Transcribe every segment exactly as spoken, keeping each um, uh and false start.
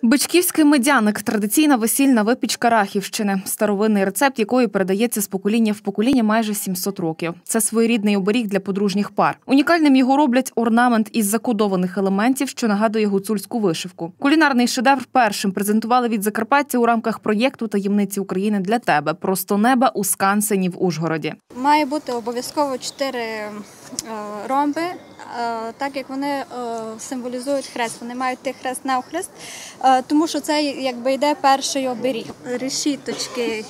Бичківський медяник – традиційна весільна випічка Рахівщини, старовинний рецепт якої передається з покоління в покоління майже сімсот років. Це своєрідний оберіг для подружніх пар. Унікальним його роблять орнамент із закодованих елементів, що нагадує гуцульську вишивку. Кулінарний шедевр першим презентували від Закарпаття у рамках проєкту «Таємниці України для тебе» «Просто неба» у Скансені в Ужгороді. Має бути обов'язково чотири ромби, так як вони символізують хрест. Вони мають йти хрест-навхрест, тому що це якби йде перший оберіг. Решіточки,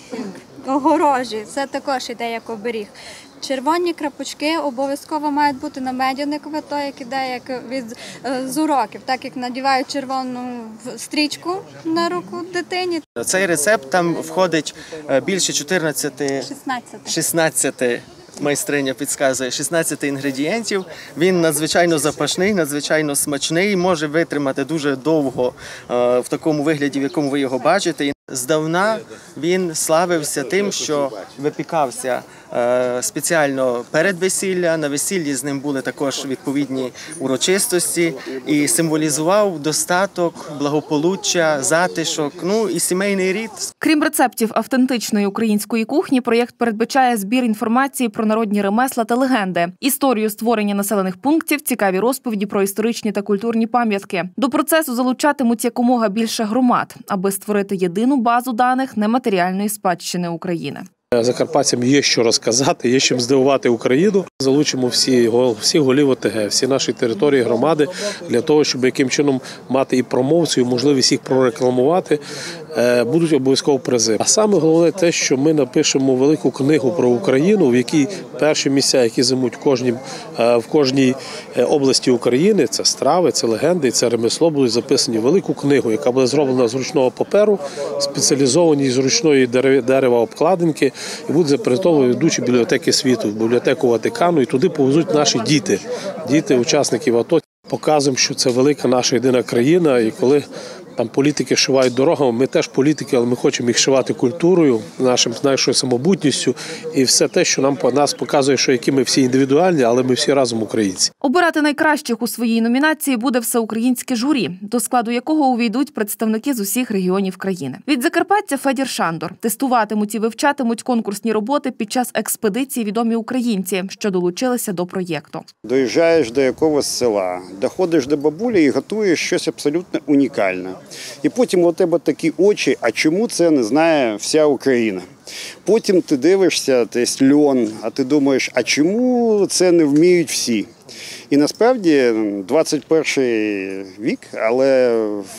огорожі – це також йде як оберіг. Червоні крапочки обов'язково мають бути на медяникові, то як іде як від з уроків, так як надівають червону стрічку на руку дитині. Цей рецепт там входить більше чотирнадцяти, шістнадцяти, майстриня підказує, шістнадцяти інгредієнтів. Він надзвичайно запашний, надзвичайно смачний, може витримати дуже довго в такому вигляді, в якому ви його бачите. Здавна він славився тим, що випікався спеціально перед весілля, на весіллі з ним були також відповідні урочистості і символізував достаток, благополуччя, затишок, ну і сімейний рід. Крім рецептів автентичної української кухні, проєкт передбачає збір інформації про народні ремесла та легенди, історію створення населених пунктів, цікаві розповіді про історичні та культурні пам'ятки. До процесу залучатимуть якомога більше громад, аби створити єдину базу даних нематеріальної спадщини України. Закарпатцям є що розказати, є чим здивувати Україну. Залучимо всі, всіх голів ОТГ, всі наші території, громади, для того, щоб яким чином мати і промоцію, можливість їх прорекламувати, будуть обов'язково призи. А саме головне те, що ми напишемо велику книгу про Україну, в якій перші місця, які займуть в кожній, в кожній області України, це страви, це легенди, це ремесло, будуть записані в велику книгу, яка буде зроблена з ручного паперу, спеціалізовані з ручної дерева обкладинки, і будуть запрезентовані ведучі бібліотеки світу, бібліотеку Ватикану, і туди повезуть наші діти, діти учасників АТО. Показуємо, що це велика наша єдина країна, і коли там політики шивають дорогами, ми теж політики, але ми хочемо їх шивати культурою, нашим, нашою самобутністю і все те, що нам нас показує, що які ми всі індивідуальні, але ми всі разом українці. Обирати найкращих у своїй номінації буде всеукраїнське журі, до складу якого увійдуть представники з усіх регіонів країни. Від Закарпаття Федір Шандор. Тестуватимуть і вивчатимуть конкурсні роботи під час експедиції відомі українці, що долучилися до проєкту. Доїжджаєш до якогось села, доходиш до бабулі і готуєш щось абсолютно унікальне. І потім у тебе такі очі, а чому це не знає вся Україна? Потім ти дивишся, десь льон, а ти думаєш, а чому це не вміють всі? І насправді двадцять перший вік, але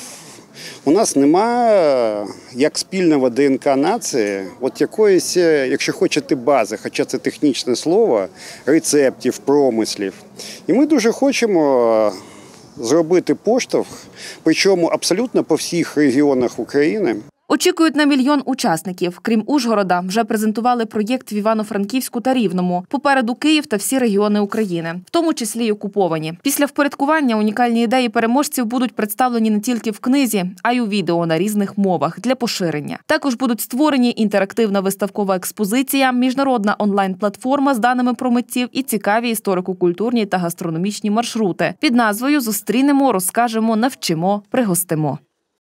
у нас немає як спільного ДНК нації, от якоїсь, якщо хочете, бази, хоча це технічне слово, рецептів, промислів. І ми дуже хочемо зробити поштовх, причому абсолютно по всіх регіонах України. Очікують на мільйон учасників. Крім Ужгорода, вже презентували проєкт в Івано-Франківську та Рівному. Попереду Київ та всі регіони України, в тому числі й окуповані. Після впорядкування унікальні ідеї переможців будуть представлені не тільки в книзі, а й у відео на різних мовах для поширення. Також будуть створені інтерактивна виставкова експозиція, міжнародна онлайн-платформа з даними про митців і цікаві історико-культурні та гастрономічні маршрути. Під назвою «Зустрінемо, розкажемо, навчимо, пригостимо».